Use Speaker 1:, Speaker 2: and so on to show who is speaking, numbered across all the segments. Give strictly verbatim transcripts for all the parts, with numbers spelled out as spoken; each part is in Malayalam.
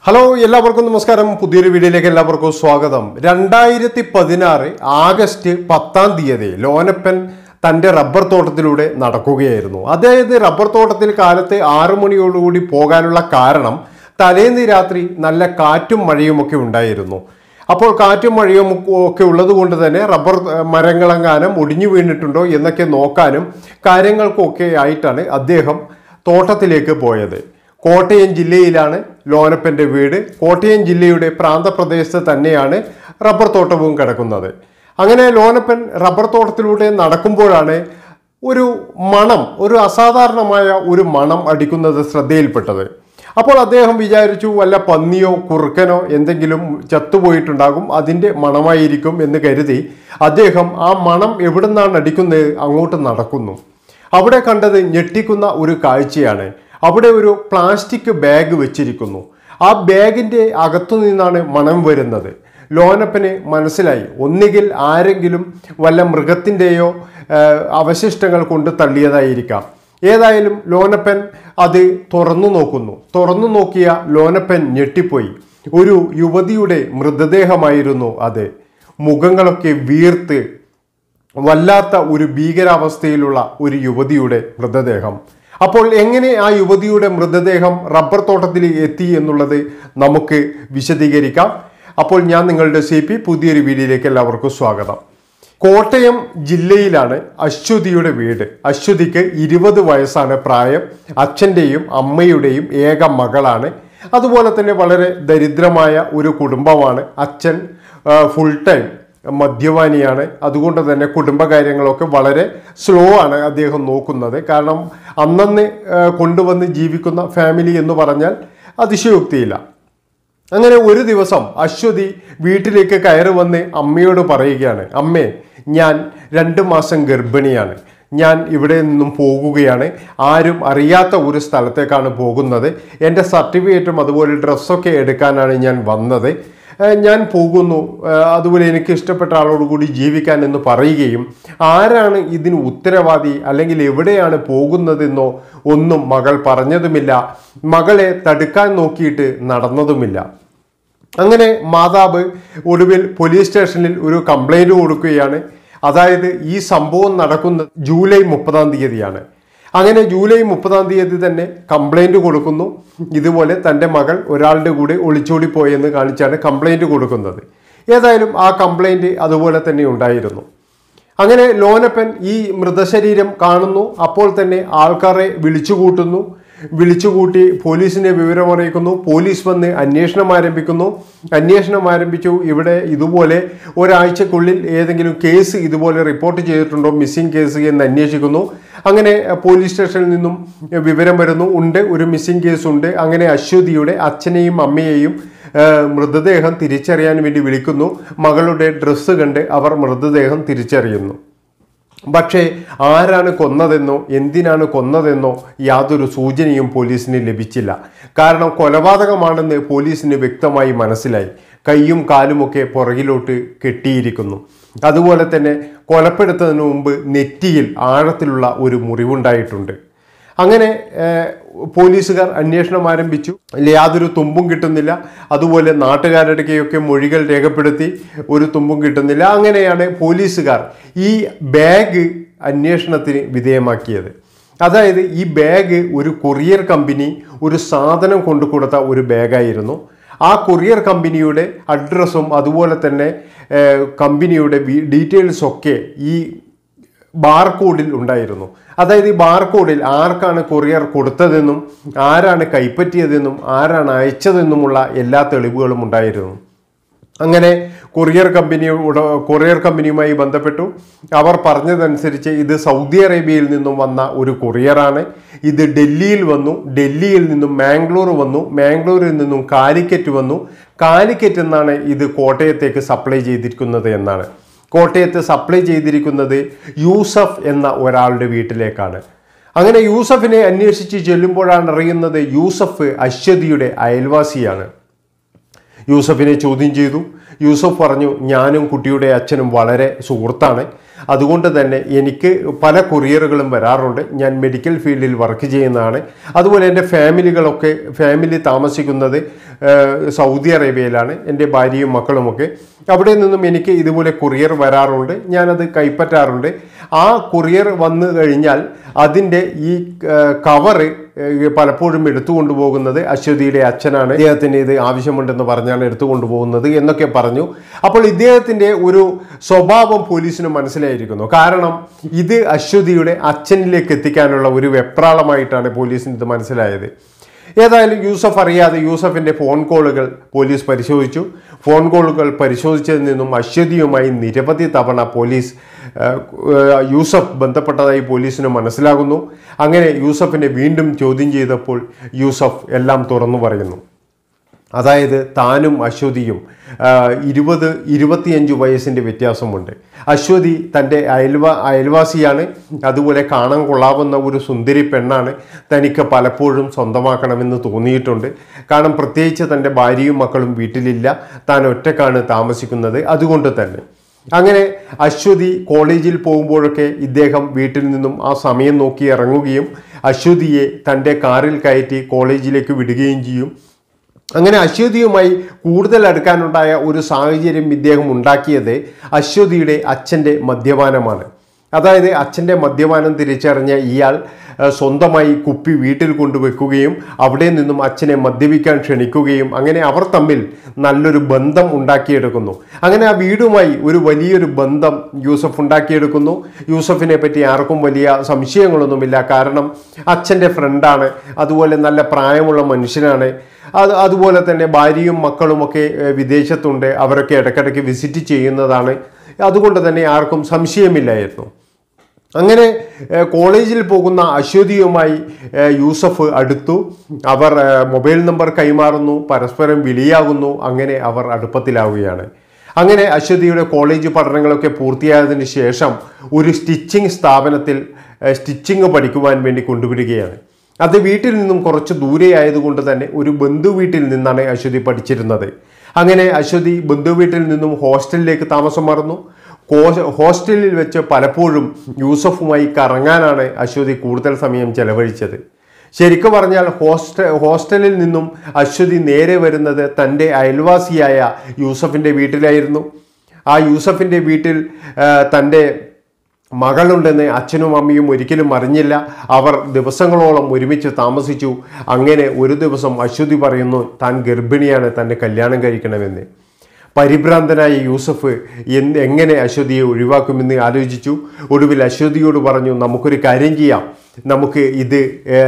Speaker 1: ഹലോ എല്ലാവർക്കും നമസ്കാരം. പുതിയൊരു വീഡിയോയിലേക്ക് എല്ലാവർക്കും സ്വാഗതം. രണ്ടായിരത്തി പതിനാറ് ആഗസ്റ്റ് പത്താം തീയതി ലോനപ്പൻ തൻ്റെ റബ്ബർ തോട്ടത്തിലൂടെ നടക്കുകയായിരുന്നു. അതായത് റബ്ബർ തോട്ടത്തിൽ കാലത്ത് ആറു മണിയോടുകൂടി പോകാനുള്ള കാരണം തലേന്ന് രാത്രി നല്ല കാറ്റും മഴയുമൊക്കെ ഉണ്ടായിരുന്നു. അപ്പോൾ കാറ്റും മഴയും ഒക്കെ ഉള്ളത് കൊണ്ട് തന്നെ റബ്ബർ മരങ്ങളെങ്ങാനും ഒടിഞ്ഞു വീണിട്ടുണ്ടോ എന്നൊക്കെ നോക്കാനും കാര്യങ്ങൾക്കൊക്കെ ആയിട്ടാണ് അദ്ദേഹം തോട്ടത്തിലേക്ക് പോയത്. കോട്ടയം ജില്ലയിലാണ് ലോനപ്പൻ്റെ വീട്. കോട്ടയം ജില്ലയുടെ പ്രാന്തപ്രദേശത്ത് തന്നെയാണ് റബ്ബർ തോട്ടവും കിടക്കുന്നത്. അങ്ങനെ ലോനപ്പൻ റബ്ബർ തോട്ടത്തിലൂടെ നടക്കുമ്പോഴാണ് ഒരു മണം, ഒരു അസാധാരണമായ ഒരു മണം അടിക്കുന്നത് ശ്രദ്ധയിൽപ്പെട്ടത്. അപ്പോൾ അദ്ദേഹം വിചാരിച്ചു വല്ല പന്നിയോ കുറുക്കനോ എന്തെങ്കിലും ചത്തുപോയിട്ടുണ്ടാകും, അതിൻ്റെ മണമായിരിക്കും എന്ന് കരുതി അദ്ദേഹം ആ മണം എവിടെ നിന്നാണ് അടിക്കുന്നത് അങ്ങോട്ട് നടക്കുന്നു. അവിടെ കണ്ടത് ഞെട്ടിക്കുന്ന ഒരു കാഴ്ചയാണ്. അവിടെ ഒരു പ്ലാസ്റ്റിക് ബാഗ് വെച്ചിരിക്കുന്നു. ആ ബാഗിൻ്റെ അകത്തു നിന്നാണ് മണം വരുന്നത്. ലോനപ്പന് മനസ്സിലായി, ഒന്നുകിൽ ആരെങ്കിലും വല്ല മൃഗത്തിൻ്റെയോ അവശിഷ്ടങ്ങൾ കൊണ്ട് തള്ളിയതായിരിക്കാം. ഏതായാലും ലോനപ്പൻ അത് തുറന്നു നോക്കുന്നു. തുറന്നു നോക്കിയ ലോനപ്പൻ ഞെട്ടിപ്പോയി. ഒരു യുവതിയുടെ മൃതദേഹമായിരുന്നു അത്. മുഖങ്ങളൊക്കെ വീർത്ത് വല്ലാത്ത ഒരു ഭീകരാവസ്ഥയിലുള്ള ഒരു യുവതിയുടെ മൃതദേഹം. അപ്പോൾ എങ്ങനെ ആ യുവതിയുടെ മൃതദേഹം റബ്ബർ തോട്ടത്തിൽ എത്തി എന്നുള്ളത് നമുക്ക് വിശദീകരിക്കാം. അപ്പോൾ ഞാൻ നിങ്ങളുടെ സി പി പുതിയൊരു വീഡിയോയിലേക്ക് എല്ലാവർക്കും സ്വാഗതം. കോട്ടയം ജില്ലയിലാണ് അശ്വതിയുടെ വീട്. അശ്വതിക്ക് ഇരുപത് വയസ്സാണ് പ്രായം. അച്ഛൻ്റെയും അമ്മയുടെയും ഏക മകളാണ്. അതുപോലെ തന്നെ വളരെ ദരിദ്രമായ ഒരു കുടുംബമാണ്. അച്ഛൻ ഫുൾ ടൈം മദ്യപാനിയാണ്. അതുകൊണ്ട് തന്നെ കുടുംബകാര്യങ്ങളൊക്കെ വളരെ സ്ലോ ആണ് അദ്ദേഹം നോക്കുന്നത്. കാരണം അന്നന്ന് കൊണ്ടുവന്ന് ജീവിക്കുന്ന ഫാമിലി എന്ന് പറഞ്ഞാൽ അതിശയോക്തിയില്ല. അങ്ങനെ ഒരു ദിവസം അശ്വതി വീട്ടിലേക്ക് കയറി വന്ന് അമ്മയോട് പറയുകയാണ്, അമ്മേ, ഞാൻ രണ്ട് മാസം ഗർഭിണിയാണ്. ഞാൻ ഇവിടെ നിന്നും പോകുകയാണ്. ആരും അറിയാത്ത ഒരു സ്ഥലത്തേക്കാണ് പോകുന്നത്. എൻ്റെ സർട്ടിഫിക്കറ്റും അതുപോലെ ഡ്രസ്സൊക്കെ എടുക്കാനാണ് ഞാൻ വന്നത്. ഞാൻ പോകുന്നു. അതുപോലെ എനിക്ക് ഇഷ്ടപ്പെട്ട ആളോടുകൂടി ജീവിക്കാൻ എന്ന് പറയുകയും ആരാണ് ഇതിന് ഉത്തരവാദി അല്ലെങ്കിൽ എവിടെയാണ് പോകുന്നതെന്നോ ഒന്നും മകൾ പറഞ്ഞതുമില്ല. മകളെ തടുക്കാൻ നോക്കിയിട്ട് നടന്നതുമില്ല. അങ്ങനെ മാതാവ് ഒടുവിൽ പോലീസ് സ്റ്റേഷനിൽ ഒരു കംപ്ലൈൻറ്റ് കൊടുക്കുകയാണ്. അതായത് ഈ സംഭവം നടക്കുന്നത് ജൂലൈ മുപ്പതാം തീയതിയാണ്. അങ്ങനെ ജൂലൈ മുപ്പതാം തീയതി തന്നെ കംപ്ലൈൻറ്റ് കൊടുക്കുന്നു. ഇതുപോലെ തൻ്റെ മകൾ ഒരാളുടെ കൂടെ ഒളിച്ചോടിപ്പോയെന്ന് കാണിച്ചാണ് കംപ്ലൈൻറ്റ് കൊടുക്കുന്നത്. ഏതായാലും ആ കംപ്ലൈൻറ്റ് അതുപോലെ തന്നെ ഉണ്ടായിരുന്നു. അങ്ങനെ ലോനപ്പൻ ഈ മൃതശരീരം കാണുന്നു. അപ്പോൾ തന്നെ ആൾക്കാരെ വിളിച്ചുകൂട്ടുന്നു. വിളിച്ചുകൂട്ടി പോലീസിനെ വിവരം അറിയിക്കുന്നു. പോലീസ് വന്ന് അന്വേഷണം ആരംഭിക്കുന്നു. അന്വേഷണം ആരംഭിച്ചു. ഇവിടെ ഇതുപോലെ ഒരാഴ്ചക്കുള്ളിൽ ഏതെങ്കിലും കേസ് ഇതുപോലെ റിപ്പോർട്ട് ചെയ്തിട്ടുണ്ടോ, മിസ്സിംഗ് കേസ് എന്ന് അന്വേഷിക്കുന്നു. അങ്ങനെ പോലീസ് സ്റ്റേഷനിൽ നിന്നും വിവരം വരുന്നു, ഉണ്ട്, ഒരു മിസ്സിംഗ് കേസ് ഉണ്ട്. അങ്ങനെ അശ്വതിയുടെ അച്ഛനെയും അമ്മയെയും മൃതദേഹം തിരിച്ചറിയാൻ വേണ്ടി വിളിക്കുന്നു. മകളുടെ ഡ്രസ്സ് കണ്ട് അവർ മൃതദേഹം തിരിച്ചറിയുന്നു. പക്ഷേ ആരാണ് കൊന്നതെന്നോ എന്തിനാണ് കൊന്നതെന്നോ യാതൊരു സൂചനയും പോലീസിന് ലഭിച്ചില്ല. കാരണം കൊലപാതകമാണെന്ന് പോലീസിന് വ്യക്തമായി മനസ്സിലായി. കൈയും കാലുമൊക്കെ പുറകിലോട്ട് കെട്ടിയിരിക്കുന്നു. അതുപോലെ തന്നെ കൊലപ്പെടുത്തുന്നതിന് മുമ്പ് നെറ്റിയിൽ ആഴത്തിലുള്ള ഒരു മുറിവുണ്ടായിട്ടുണ്ട്. അങ്ങനെ പോലീസുകാർ അന്വേഷണം ആരംഭിച്ചു. യാതൊരു തുമ്പും കിട്ടുന്നില്ല. അതുപോലെ നാട്ടുകാരുടെയൊക്കെ മൊഴികൾ രേഖപ്പെടുത്തി, ഒരു തുമ്പും കിട്ടുന്നില്ല. അങ്ങനെയാണ് പോലീസുകാർ ഈ ബാഗ് അന്വേഷണത്തിന് വിധേയമാക്കിയത്. അതായത് ഈ ബാഗ് ഒരു കൊറിയർ കമ്പനി ഒരു സാധനം കൊണ്ടു കൊടുത്ത ഒരു ബാഗായിരുന്നു. ആ കൊറിയർ കമ്പനിയുടെ അഡ്രസ്സും അതുപോലെ തന്നെ കമ്പനിയുടെ ഡീറ്റെയിൽസൊക്കെ ഈ ബാർകോഡിൽ ഉണ്ടായിരുന്നു. അതായത് ഈ ബാർകോഡിൽ ആർക്കാണ് കൊറിയർ കൊടുത്തതെന്നും ആരാണ് കൈപ്പറ്റിയതെന്നും ആരാണ് അയച്ചതെന്നുമുള്ള എല്ലാ തെളിവുകളും ഉണ്ടായിരുന്നു. അങ്ങനെ കൊറിയർ കമ്പനി കൊറിയർ കമ്പനിയുമായി ബന്ധപ്പെട്ടു. അവർ പറഞ്ഞതനുസരിച്ച് ഇത് സൗദി അറേബ്യയിൽ നിന്നും വന്ന ഒരു കൊറിയറാണ്. ഇത് ഡൽഹിയിൽ വന്നു. ഡൽഹിയിൽ നിന്നും മാംഗ്ലൂർ വന്നു. മാംഗ്ലൂരിൽ നിന്നും കാലിക്കറ്റ് വന്നു. കാലിക്കറ്റ് എന്നാണ് ഇത് കോട്ടയത്തേക്ക് സപ്ലൈ ചെയ്തിരിക്കുന്നത് എന്നാണ്. കോട്ടയത്ത് സപ്ലൈ ചെയ്തിരിക്കുന്നത് യൂസഫ് എന്ന ഒരാളുടെ വീട്ടിലേക്കാണ്. അങ്ങനെ യൂസഫിനെ അന്വേഷിച്ച് ചെല്ലുമ്പോഴാണ് അറിയുന്നത് യൂസഫ് അശ്വതിയുടെ അയൽവാസിയാണ്. യൂസഫിനെ ചോദ്യം ചെയ്തു. യൂസഫ് പറഞ്ഞു, ഞാനും കുട്ടിയുടെ അച്ഛനും വളരെ സുഹൃത്താണ്. അതുകൊണ്ട് തന്നെ എനിക്ക് പല കൊറിയറുകളും വരാറുണ്ട്. ഞാൻ മെഡിക്കൽ ഫീൽഡിൽ വർക്ക് ചെയ്യുന്നതാണ്. അതുപോലെ എൻ്റെ ഫാമിലികളൊക്കെ ഫാമിലി താമസിക്കുന്നത് സൗദി അറേബ്യയിലാണ്. എൻ്റെ ഭാര്യയും മക്കളുമൊക്കെ അവിടെ നിന്നും എനിക്ക് ഇതുപോലെ കൊറിയർ വരാറുണ്ട്. ഞാനത് കൈപ്പറ്റാറുണ്ട്. ആ കൊറിയർ വന്നു കഴിഞ്ഞാൽ അതിൻ്റെ ഈ കവറ് പലപ്പോഴും എടുത്തു കൊണ്ടുപോകുന്നത് അശ്വതിയുടെ അച്ഛനാണ്. ഇദ്ദേഹത്തിന് ഇത് ആവശ്യമുണ്ടെന്ന് പറഞ്ഞാണ് എടുത്തു കൊണ്ടുപോകുന്നത് എന്നൊക്കെ പറഞ്ഞു. അപ്പോൾ ഇദ്ദേഹത്തിൻ്റെ ഒരു സ്വഭാവം പോലീസിന് മനസ്സിലായിരിക്കുന്നു. കാരണം ഇത് അശ്വതിയുടെ അച്ഛനിലേക്ക് എത്തിക്കാനുള്ള ഒരു വെപ്രാളമായിട്ടാണ് പോലീസിന് ഇത് മനസ്സിലായത്. ഏതായാലും യൂസഫ് അറിയാതെ യൂസഫിൻ്റെ ഫോൺ കോളുകൾ പോലീസ് പരിശോധിച്ചു. ഫോൺ കോളുകൾ പരിശോധിച്ചതിൽ നിന്നും അശ്വതിയുമായി നിരവധി തവണ പോലീസ് യൂസഫ് ബന്ധപ്പെട്ടതായി പോലീസിന് മനസ്സിലാകുന്നു. അങ്ങനെ യൂസഫിനെ വീണ്ടും ചോദ്യം ചെയ്തപ്പോൾ യൂസഫ് എല്ലാം തുറന്നു പറയുന്നു. അതായത് താനും അശ്വതിയും ഇരുപത് ഇരുപത്തിയഞ്ച് വയസ്സിൻ്റെ വ്യത്യാസമുണ്ട്. അശ്വതി തൻ്റെ അയൽവാ അയൽവാസിയാണ്. അതുപോലെ കാണാൻ കൊള്ളാവുന്ന ഒരു സുന്ദരി പെണ്ണാണ്. തനിക്ക് പലപ്പോഴും സ്വന്തമാക്കണമെന്ന് തോന്നിയിട്ടുണ്ട്. കാരണം പ്രത്യേകിച്ച് തൻ്റെ ഭാര്യയും മക്കളും വീട്ടിലില്ല. താൻ ഒറ്റക്കാണ് താമസിക്കുന്നത്. അതുകൊണ്ട് തന്നെ അങ്ങനെ അശ്വതി കോളേജിൽ പോകുമ്പോഴൊക്കെ ഇദ്ദേഹം വീട്ടിൽ നിന്നും ആ സമയം നോക്കി ഇറങ്ങുകയും അശ്വതിയെ തൻ്റെ കാറിൽ കയറ്റി കോളേജിലേക്ക് വിടുകയും ചെയ്യും. അങ്ങനെ അശ്വതിയുമായി കൂടുതൽ അടുക്കാനുണ്ടായ ഒരു സാഹചര്യം ഇദ്ദേഹം ഉണ്ടാക്കിയത് അശ്വതിയുടെ അച്ഛൻ്റെ മദ്യപാനമാണ്. അതായത് അച്ഛൻ്റെ മദ്യപാനം തിരിച്ചറിഞ്ഞ ഇയാൾ സ്വന്തമായി കുപ്പി വീട്ടിൽ കൊണ്ടുവെക്കുകയും അവിടെ നിന്നും അച്ഛനെ മദ്യപിക്കാൻ ക്ഷണിക്കുകയും അങ്ങനെ അവർ തമ്മിൽ നല്ലൊരു ബന്ധം ഉണ്ടാക്കിയെടുക്കുന്നു. അങ്ങനെ ആ വീടുമായി ഒരു വലിയൊരു ബന്ധം യൂസഫ് ഉണ്ടാക്കിയെടുക്കുന്നു. യൂസഫിനെ പറ്റി ആർക്കും വലിയ സംശയങ്ങളൊന്നുമില്ല. കാരണം അച്ഛൻ്റെ ഫ്രണ്ടാണ്, അതുപോലെ നല്ല പ്രായമുള്ള മനുഷ്യനാണ്. അത് അതുപോലെ തന്നെ ഭാര്യയും മക്കളുമൊക്കെ വിദേശത്തുണ്ട്. അവരൊക്കെ ഇടയ്ക്കിടയ്ക്ക് വിസിറ്റ് ചെയ്യുന്നതാണ്. അതുകൊണ്ട് തന്നെ ആർക്കും സംശയമില്ലായിരുന്നു. അങ്ങനെ കോളേജിൽ പോകുന്ന അശ്വതിയുമായി യൂസഫ് അടുത്തു. അവർ മൊബൈൽ നമ്പർ കൈമാറുന്നു, പരസ്പരം വിളിയാകുന്നു. അങ്ങനെ അവർ അടുപ്പത്തിലാവുകയാണ്. അങ്ങനെ അശ്വതിയുടെ കോളേജ് പഠനങ്ങളൊക്കെ പൂർത്തിയായതിന് ശേഷം ഒരു സ്റ്റിച്ചിങ് സ്ഥാപനത്തിൽ സ്റ്റിച്ചിങ് പഠിക്കുവാൻ വേണ്ടി കൊണ്ടുവിടുകയാണ്. അത് വീട്ടിൽ നിന്നും കുറച്ച് ദൂരെ ആയതുകൊണ്ട് തന്നെ ഒരു ബന്ധു വീട്ടിൽ നിന്നാണ് അശ്വതി പഠിച്ചിരുന്നത്. അങ്ങനെ അശ്വതി ബന്ധു വീട്ടിൽ നിന്നും ഹോസ്റ്റലിലേക്ക് താമസം മാറുന്നു. ഹോസ്റ്റലിൽ വെച്ച് പലപ്പോഴും യൂസഫുമായി കറങ്ങാനാണ് അശ്വതി കൂടുതൽ സമയം ചെലവഴിച്ചത്. ശരിക്കും പറഞ്ഞാൽ ഹോസ്റ്റ ഹോസ്റ്റലിൽ നിന്നും അശ്വതി നേരെ വരുന്നത് തൻ്റെ അയൽവാസിയായ യൂസഫിൻ്റെ വീട്ടിലായിരുന്നു. ആ യൂസഫിൻ്റെ വീട്ടിൽ തൻ്റെ മകളുണ്ടെന്ന് അച്ഛനും അമ്മയും ഒരിക്കലും അറിഞ്ഞില്ല. അവർ ദിവസങ്ങളോളം ഒരുമിച്ച് താമസിച്ചു. അങ്ങനെ ഒരു ദിവസം അശ്വതി പറയുന്നു താൻ ഗർഭിണിയാണ്, തന്നെ കല്യാണം കഴിക്കണമെന്ന്. പരിഭ്രാന്തനായ യൂസഫ് എന്ത് എങ്ങനെ അശ്വതിയെ ഒഴിവാക്കുമെന്ന് ആലോചിച്ചു. ഒടുവിൽ അശ്വതിയോട് പറഞ്ഞു, നമുക്കൊരു കാര്യം ചെയ്യാം, നമുക്ക് ഇത്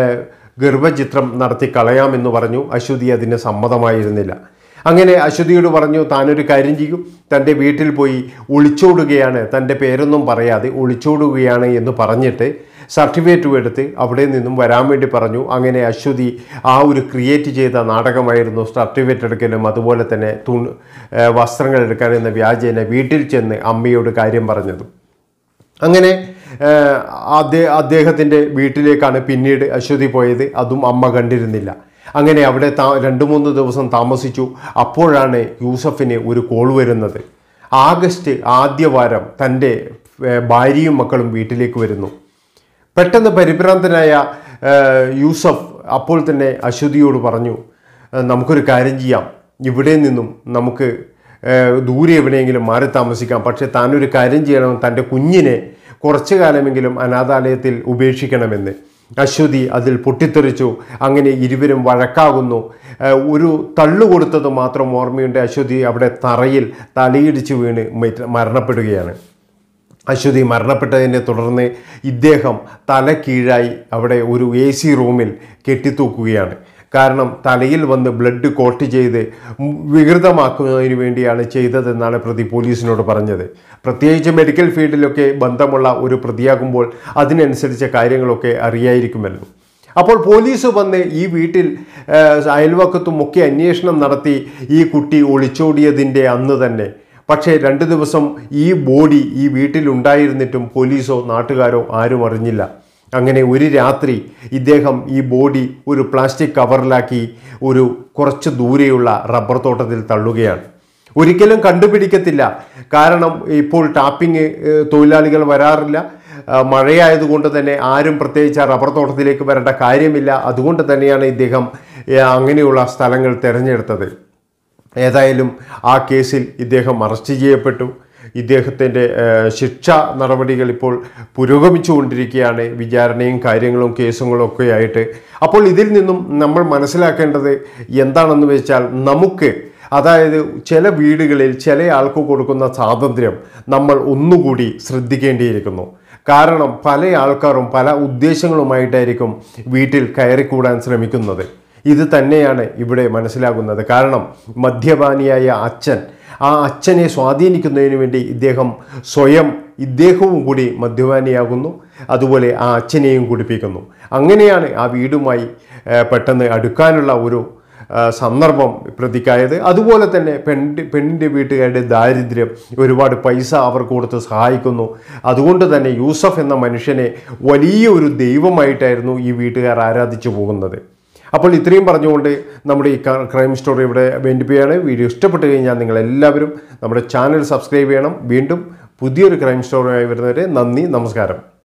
Speaker 1: ഗർഭചിത്രം നടത്തി കളയാമെന്ന് പറഞ്ഞു. അശ്വതി അതിന് സമ്മതമായിരുന്നില്ല. അങ്ങനെ അശ്വതിയോട് പറഞ്ഞു താനൊരു കാര്യം ചെയ്യും, തൻ്റെ വീട്ടിൽ പോയി ഒളിച്ചോടുകയാണ്, തൻ്റെ പേരൊന്നും പറയാതെ ഒളിച്ചോടുകയാണ് എന്ന് പറഞ്ഞിട്ട് സർട്ടിഫിക്കറ്റും എടുത്ത് അവിടെ നിന്നും വരാൻ വേണ്ടി പറഞ്ഞു. അങ്ങനെ അശ്വതി ആ ഒരു ക്രിയേറ്റ് ചെയ്ത നാടകമായിരുന്നു സർട്ടിഫിക്കറ്റ് എടുക്കലും അതുപോലെ തന്നെ തു വസ്ത്രങ്ങൾ എടുക്കാൻ എന്ന വ്യാജേന വീട്ടിൽ ചെന്ന് അമ്മയോട് കാര്യം പറഞ്ഞത്. അങ്ങനെ അദ്ദേഹ അദ്ദേഹത്തിൻ്റെ വീട്ടിലേക്കാണ് പിന്നീട് അശ്വതി പോയത്. അതും അമ്മ കണ്ടിരുന്നില്ല. അങ്ങനെ അവിടെ താ രണ്ട് മൂന്ന് ദിവസം താമസിച്ചു. അപ്പോഴാണ് യൂസഫിന് ഒരു കോൾ വരുന്നത്. ആഗസ്റ്റ് ആദ്യവാരം തൻ്റെ ഭാര്യയും മക്കളും വീട്ടിലേക്ക് വരുന്നു. പെട്ടെന്ന് പരിഭ്രാന്തനായ യൂസഫ് അപ്പോൾ തന്നെ അശ്വതിയോട് പറഞ്ഞു, നമുക്കൊരു കാര്യം ചെയ്യാം, ഇവിടെ നിന്നും നമുക്ക് ദൂരെ എവിടെയെങ്കിലും മാറി താമസിക്കാം. പക്ഷേ താനൊരു കാര്യം ചെയ്യണം, തൻ്റെ കുഞ്ഞിനെ കുറച്ചു കാലമെങ്കിലും അനാഥാലയത്തിൽ ഉപേക്ഷിക്കണമെന്ന്. അശ്വതി അതിൽ പൊട്ടിത്തെറിച്ചു. അങ്ങനെ ഇരുവരും വഴക്കാകുന്നു. ഒരു തള്ളുകൊടുത്തത് മാത്രം ഓർമ്മയുണ്ട്. അശ്വതി അവിടെ തറയിൽ തലയിടിച്ച് വീണ് മരണപ്പെടുകയാണ്. അശ്വതി മരണപ്പെട്ടതിനെ തുടർന്ന് ഇദ്ദേഹം തല കീഴായി അവിടെ ഒരു എ സി റൂമിൽ കെട്ടിത്തൂക്കുകയാണ്. കാരണം തലയിൽ വന്ന് ബ്ലഡ് കോട്ട് ചെയ്ത് വികൃതമാക്കുന്നതിന് വേണ്ടിയാണ് ചെയ്തതെന്നാണ് പ്രതി പോലീസിനോട് പറഞ്ഞത്. പ്രത്യേകിച്ച് മെഡിക്കൽ ഫീൽഡിലൊക്കെ ബന്ധമുള്ള ഒരു പ്രതിയാകുമ്പോൾ അതിനനുസരിച്ച കാര്യങ്ങളൊക്കെ അറിയായിരിക്കുമല്ലോ. അപ്പോൾ പോലീസ് വന്ന് ഈ വീട്ടിൽ അയൽവക്കത്തും ഒക്കെ അന്വേഷണം നടത്തി ഈ കുട്ടി ഒളിച്ചോടിയതിൻ്റെ അന്ന് തന്നെ. പക്ഷേ രണ്ട് ദിവസം ഈ ബോഡി ഈ വീട്ടിലുണ്ടായിരുന്നിട്ടും പോലീസോ നാട്ടുകാരോ ആരും അറിഞ്ഞില്ല. അങ്ങനെ ഒരു രാത്രി ഇദ്ദേഹം ഈ ബോഡി ഒരു പ്ലാസ്റ്റിക് കവറിലാക്കി ഒരു കുറച്ച് ദൂരെയുള്ള റബ്ബർ തോട്ടത്തിൽ തള്ളുകയാണ്. ഒരിക്കലും കണ്ടുപിടിക്കത്തില്ല. കാരണം ഇപ്പോൾ ടാപ്പിംഗ് തൊഴിലാളികൾ വരാറില്ല. മഴയായതുകൊണ്ട് തന്നെ ആരും പ്രത്യേകിച്ച് ആ റബ്ബർ തോട്ടത്തിലേക്ക് വരേണ്ട കാര്യമില്ല. അതുകൊണ്ട് തന്നെയാണ് ഇദ്ദേഹം അങ്ങനെയുള്ള സ്ഥലങ്ങൾ തിരഞ്ഞെടുത്തത്. ഏതായാലും ആ കേസിൽ ഇദ്ദേഹം അറസ്റ്റ് ചെയ്യപ്പെട്ടു. ഇദ്ദേഹത്തിൻ്റെ ശിക്ഷാ നടപടികൾ ഇപ്പോൾ പുരോഗമിച്ചുകൊണ്ടിരിക്കുകയാണ്, വിചാരണയും കാര്യങ്ങളും കേസുകളും ഒക്കെ ആയിട്ട്. അപ്പോൾ ഇതിൽ നിന്നും നമ്മൾ മനസ്സിലാക്കേണ്ടത് എന്താണെന്ന് വെച്ചാൽ, നമുക്ക് അതായത് ചില വീടുകളിൽ ചില ആൾക്ക് കൊടുക്കുന്ന സ്വാതന്ത്ര്യം നമ്മൾ ഒന്നുകൂടി ശ്രദ്ധിക്കേണ്ടിയിരിക്കുന്നു. കാരണം പല ആൾക്കാരും പല ഉദ്ദേശങ്ങളുമായിട്ടായിരിക്കും വീട്ടിൽ കയറിക്കൂടാൻ ശ്രമിക്കുന്നത്. ഇത് തന്നെയാണ് ഇവിടെ മനസ്സിലാകുന്നത്. കാരണം മദ്യപാനിയായ അച്ഛൻ, ആ അച്ഛനെ സ്വാധീനിക്കുന്നതിന് വേണ്ടി ഇദ്ദേഹം സ്വയം ഇദ്ദേഹവും കൂടി മദ്യപാനിയാകുന്നു, അതുപോലെ ആ അച്ഛനെയും കുടിപ്പിക്കുന്നു. അങ്ങനെയാണ് ആ വീടുമായി പെട്ടെന്ന് അടുക്കാനുള്ള ഒരു സന്ദർഭം പ്രതിക്കായത്. അതുപോലെ തന്നെ പെണ്ണ് പെണ്ണിൻ്റെ വീട്ടുകാരുടെ ദാരിദ്ര്യം, ഒരുപാട് പൈസ അവർ കൊടുത്ത് സഹായിക്കുന്നു. അതുകൊണ്ട് തന്നെ യൂസഫ് എന്ന മനുഷ്യനെ വലിയ ഒരു ദൈവമായിട്ടായിരുന്നു ഈ വീട്ടുകാർ ആരാധിച്ചു പോകുന്നത്. അപ്പോൾ ഇത്രയും പറഞ്ഞുകൊണ്ട് നമ്മുടെ ഈ ക്രൈം സ്റ്റോറി ഇവിടെ വേണ്ടിപ്പോയാണ്. വീഡിയോ ഇഷ്ടപ്പെട്ട് കഴിഞ്ഞാൽ നിങ്ങളെല്ലാവരും നമ്മുടെ ചാനൽ സബ്സ്ക്രൈബ് ചെയ്യണം. വീണ്ടും പുതിയൊരു ക്രൈം സ്റ്റോറിയായി വരുന്നവരെ നന്ദി, നമസ്കാരം.